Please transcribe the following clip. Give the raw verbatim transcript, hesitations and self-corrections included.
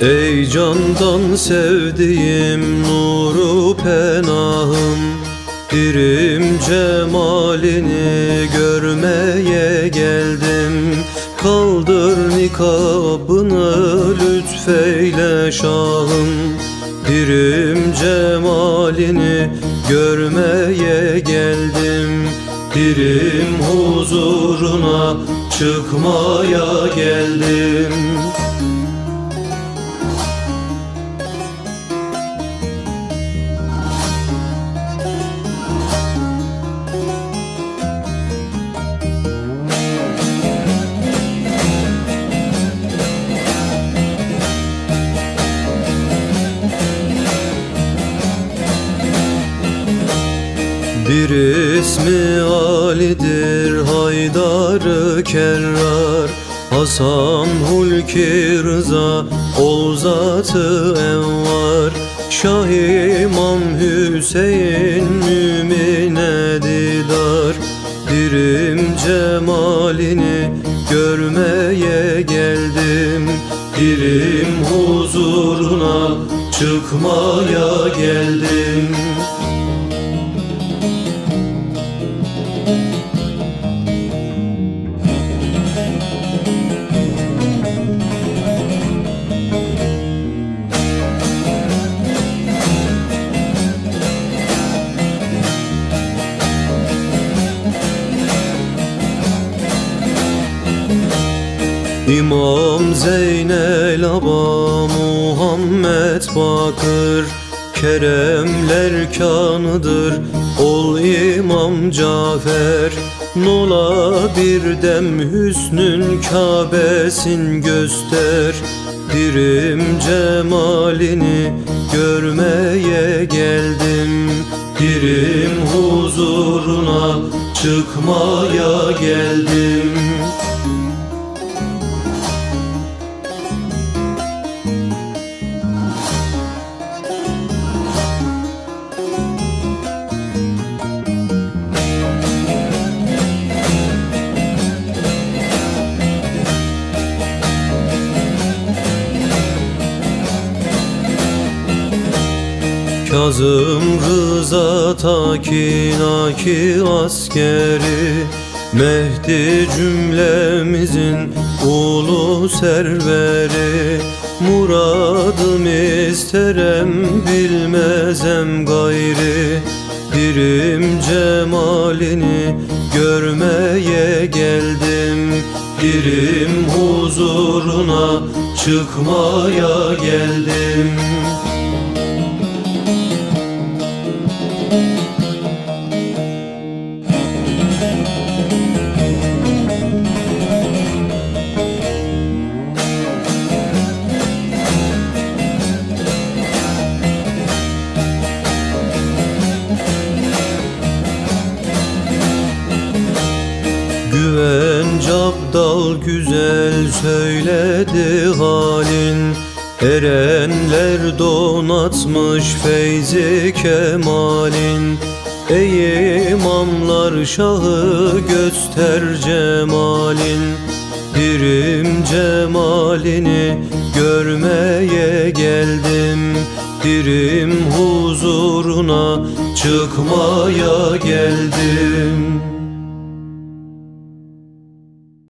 Ey candan sevdiğim nuru penahım, dirim cemalini görmeye geldim. Kaldır nikabını lütfeyle şahım, dirim cemalini görmeye geldim. Dirim huzuruna çıkmaya geldim. Bir ismi Ali'dir Haydar-ı Kerrar, Hasan Hulki Rıza ol zat-ı envar. Şah İmam Hüseyin mümine didar, dirim cemalini görmeye geldim. Dirim huzuruna çıkmaya geldim. İmam Zeynel Aba Muhammed Bakır, keremler kanıdır ol İmam Cafer. Nola bir dem hüsnün Kabe'sin göster, dirim cemalini görmeye geldim. Dirim huzuruna çıkmaya geldim. Kazım Rıza Takinaki askeri, Mehdi cümlemizin ulu serveri. Muradım isterem bilmezem gayri, dirim cemalini görmeye geldim. Dirim huzuruna çıkmaya geldim. Güvenç Abdal güzel söyledi halin, erenler donatmış feyzi kemalin. Ey imamlar şahı göster cemalin, dirim cemalini görmeye geldim. Dirim huzuruna çıkmaya geldim.